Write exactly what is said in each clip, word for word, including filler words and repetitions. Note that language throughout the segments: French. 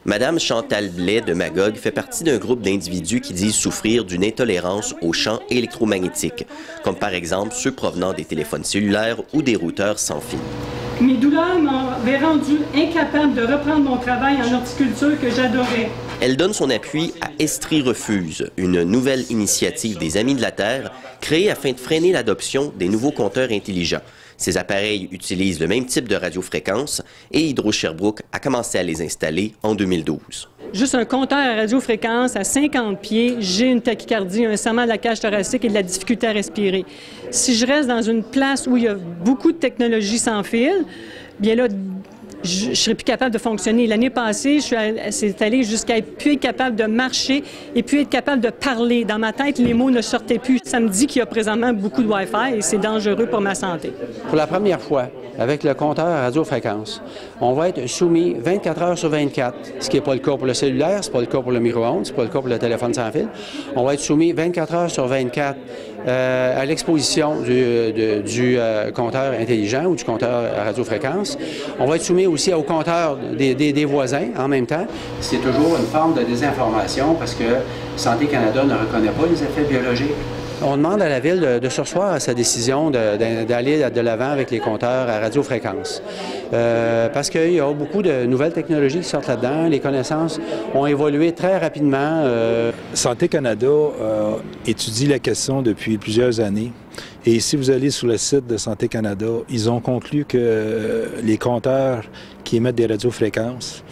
Madame Chantal Blais de Magog fait partie d'un groupe d'individus qui disent souffrir d'une intolérance aux champs électromagnétiques, comme par exemple ceux provenant des téléphones cellulaires ou des routeurs sans fil. Mes douleurs m'avaient rendu incapable de reprendre mon travail en horticulture que j'adorais. Elle donne son appui à Estrie Refuse, une nouvelle initiative des Amis de la Terre créée afin de freiner l'adoption des nouveaux compteurs intelligents. Ces appareils utilisent le même type de radiofréquence et Hydro-Sherbrooke a commencé à les installer en deux mille douze. Juste un compteur à radiofréquence à cinquante pieds, j'ai une tachycardie, un serrement de la cage thoracique et de la difficulté à respirer. Si je reste dans une place où il y a beaucoup de technologies sans fil, bien là, je ne serais plus capable de fonctionner. L'année passée, c'est allé jusqu'à être plus capable de marcher et puis être capable de parler. Dans ma tête, les mots ne sortaient plus. Ça me dit qu'il y a présentement beaucoup de Wi-Fi et c'est dangereux pour ma santé. Pour la première fois, avec le compteur à radiofréquence, on va être soumis vingt-quatre heures sur vingt-quatre, ce qui n'est pas le cas pour le cellulaire, ce n'est pas le cas pour le micro-ondes, ce n'est pas le cas pour le téléphone sans fil. On va être soumis vingt-quatre heures sur vingt-quatre euh, à l'exposition du, de, du euh, compteur intelligent ou du compteur à radiofréquence. On va être soumis aussi au compteur des, des, des voisins en même temps. C'est toujours une forme de désinformation parce que Santé Canada ne reconnaît pas les effets biologiques. On demande à la Ville de, de surseoir à sa décision d'aller de, de, de l'avant avec les compteurs à radiofréquence. Euh, parce qu'il y a beaucoup de nouvelles technologies qui sortent là-dedans. Les connaissances ont évolué très rapidement. Euh... Santé Canada euh, étudie la question depuis plusieurs années. Et si vous allez sur le site de Santé Canada, ils ont conclu que euh, les compteurs qui émettent des radiofréquences,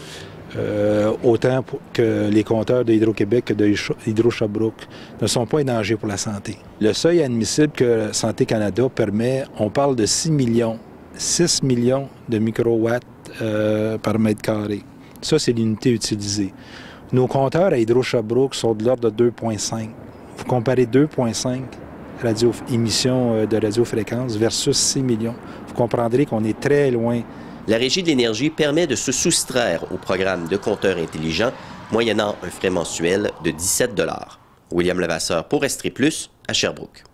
Euh, autant que les compteurs de Hydro-Québec que de Hydro-Sherbrooke ne sont pas un danger pour la santé. Le seuil admissible que Santé Canada permet, on parle de six millions, six millions de microwatts euh, par mètre carré. Ça, c'est l'unité utilisée. Nos compteurs à Hydro-Sherbrooke sont de l'ordre de deux virgule cinq. Vous comparez deux virgule cinq radio, émissions de radiofréquence versus six millions. Vous comprendrez qu'on est très loin. La Régie de l'énergie permet de se soustraire au programme de compteurs intelligents, moyennant un frais mensuel de dix-sept dollars. William Levasseur pour Estrie Plus, à Sherbrooke.